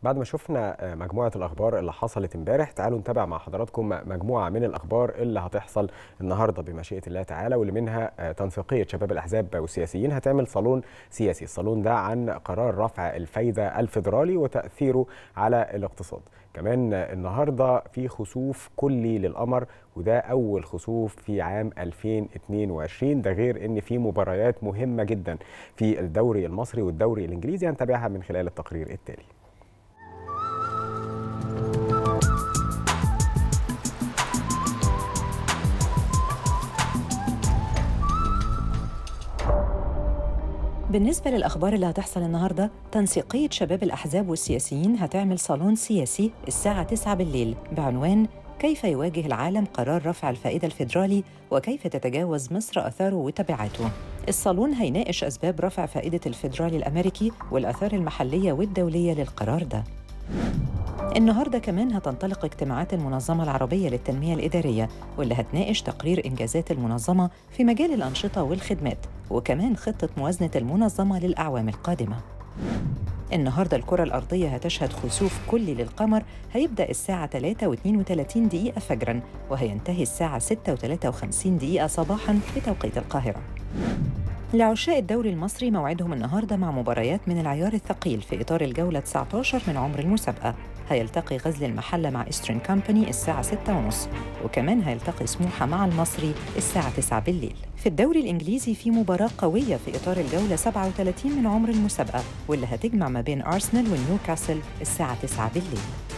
بعد ما شفنا مجموعة الأخبار اللي حصلت امبارح، تعالوا نتابع مع حضراتكم مجموعة من الأخبار اللي هتحصل النهاردة بمشيئة الله تعالى، واللي منها تنسيقية شباب الأحزاب والسياسيين هتعمل صالون سياسي. الصالون ده عن قرار رفع الفايدة الفيدرالي وتأثيره على الاقتصاد. كمان النهاردة في خسوف كلي للقمر، وده أول خسوف في عام 2022. ده غير إن في مباريات مهمة جدا في الدوري المصري والدوري الإنجليزي هنتابعها من خلال التقرير التالي. بالنسبة للأخبار اللي هتحصل النهاردة، تنسيقية شباب الأحزاب والسياسيين هتعمل صالون سياسي الساعة 9 بالليل بعنوان كيف يواجه العالم قرار رفع الفائدة الفيدرالي وكيف تتجاوز مصر آثاره وتبعاته. الصالون هيناقش أسباب رفع فائدة الفيدرالي الأمريكي والآثار المحلية والدولية للقرار ده. النهاردة كمان هتنطلق اجتماعات المنظمة العربية للتنمية الإدارية، واللي هتناقش تقرير إنجازات المنظمة في مجال الأنشطة والخدمات، وكمان خطة موازنة المنظمة للأعوام القادمة. النهاردة الكرة الأرضية هتشهد خسوف كلي للقمر، هيبدأ الساعة 3:32 فجراً وهينتهي الساعة 6:53 صباحاً بتوقيت القاهرة. لعشاق الدوري المصري موعدهم النهاردة مع مباريات من العيار الثقيل في إطار الجولة 19 من عمر المسابقة. هيلتقي غزل المحلة مع إسترن كامباني الساعة 6:30، وكمان هيلتقي سموحة مع المصري الساعة 9 بالليل. في الدوري الإنجليزي في مباراة قوية في إطار الجولة 37 من عمر المسابقة، واللي هتجمع ما بين أرسنال ونيوكاسل الساعة 9 بالليل.